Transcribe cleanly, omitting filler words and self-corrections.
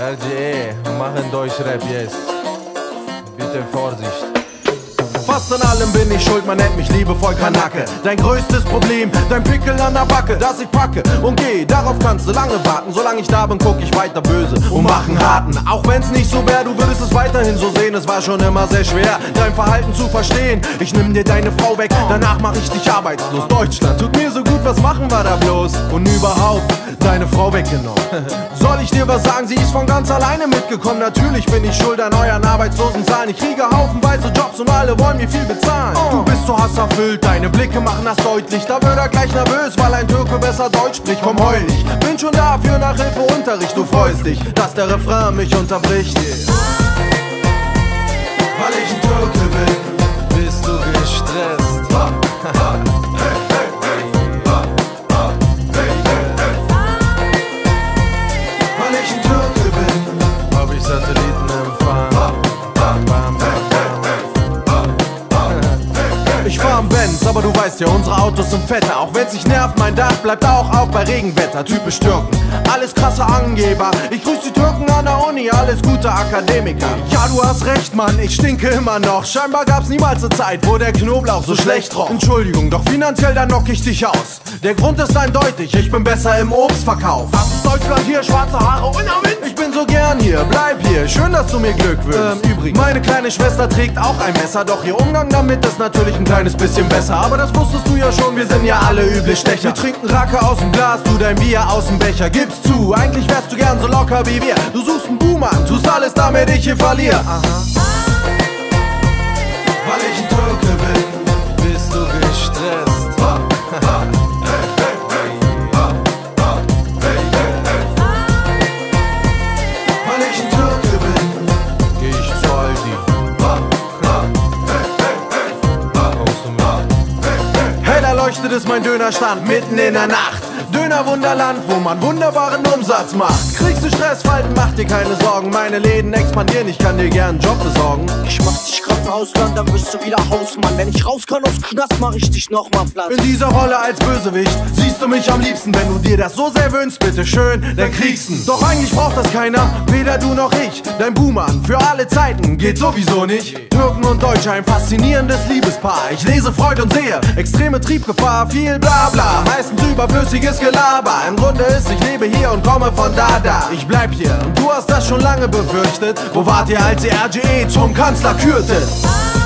RGE, machen Deutschrap jetzt. Bitte Vorsicht. Fast an allem bin ich schuld, man nennt mich liebevoll Kanake. Dein größtes Problem, dein Pickel an der Backe, dass ich packe und geh, darauf kannst du lange warten. Solange ich da bin, guck ich weiter böse und mach einen harten. Auch wenn's nicht so wär, du würdest es weiterhin so sehen. Es war schon immer sehr schwer, dein Verhalten zu verstehen. Ich nimm dir deine Frau weg, danach mach ich dich arbeitslos. Deutschland tut mir so gut, was machen wir da bloß? Und überhaupt, deine Frau weggenommen. Soll ich dir was sagen, sie ist von ganz alleine mitgekommen. Natürlich bin ich schuld an euren Arbeitslosenzahlen. Ich kriege haufenweise Jobs und alle wollen mir viel bezahlen. Du bist so hasserfüllt, deine Blicke machen das deutlich. Da wird er gleich nervös, weil ein Türke besser Deutsch spricht. Komm, heul ich, bin schon da für Nachhilfeunterricht. Du freust dich, dass der Refrain mich unterbricht. Weil ich ein Türke bin, bist du gestresst. Weil ich ein Türke bin, hab ich Satellitenempfang. ich fahr am Benz, aber du weißt ja, unsere Autos sind fetter. Auch wenn's dich nervt, mein Dach bleibt auch auf bei Regenwetter. Typisch Türken, alles krasse Angeber. Ich grüß die Türken an der Uni, alles gute Akademiker. Ja, du hast recht, Mann, ich stinke immer noch. Scheinbar gab's niemals eine Zeit, wo der Knoblauch so schlecht roch. Entschuldigung, doch finanziell, dann knock ich dich aus. Der Grund ist eindeutig, ich bin besser im Obstverkauf. Deutschland hier, schwarze Haare und am Wind. Ich bin so gern hier, bleib hier, schön, dass du mir Glück wünschst. Übrigens, meine kleine Schwester trägt auch ein Messer, doch ihr Umgang damit ist natürlich ein kleines bisschen besser. Aber das wusstest du ja schon, wir sind ja alle üble Stecher. Wir trinken Racke aus dem Glas, du dein Bier aus dem Becher. Gib's zu, eigentlich wärst du gern so locker wie wir. Du suchst einen Boomer, tust alles, damit ich hier verliere. Aha. Weil ich ein Türke bin, bist du gestresst. Weil ich ein Türke bin, Geh ich zu Aldi. hey, da leuchtet es mein Dönerstand mitten in der Nacht. Dönerwunderland, wo man wunderbaren Umsatz macht. Kriegst du Stressfalten, mach dir keine Sorgen. Meine Läden expandieren, ich kann dir gern einen Job besorgen. Ich mach dich grad im Ausland, dann wirst du wieder Hausmann. Wenn ich raus kann aus Knast, mach ich dich nochmal platt. In dieser Rolle als Bösewicht siehst du mich am liebsten. Wenn du dir das so sehr wünschst, bitteschön, dann kriegst du'n. Doch eigentlich braucht das keiner, weder du noch ich. Dein Boomerang für alle Zeiten geht sowieso nicht. Türken und Deutsche, ein faszinierendes Liebespaar. Ich lese Freud und sehe extreme Triebgefahr. Viel Blabla, meistens überflüssiges Gelaber. Im Grunde ist, ich lebe hier und komme von da. Ich bleib hier und du hast das schon lange befürchtet. Wo wart ihr, als ihr RGE zum Kanzler kürtet?